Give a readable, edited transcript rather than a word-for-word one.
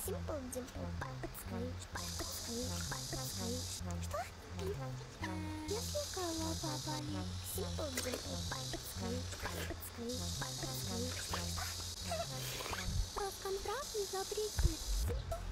Simple Dimple, подскрыть, подскрыть. Что? Если голова болит, Simple Dimple, подскрыть. Что? Рок-контракт не запретит. Simple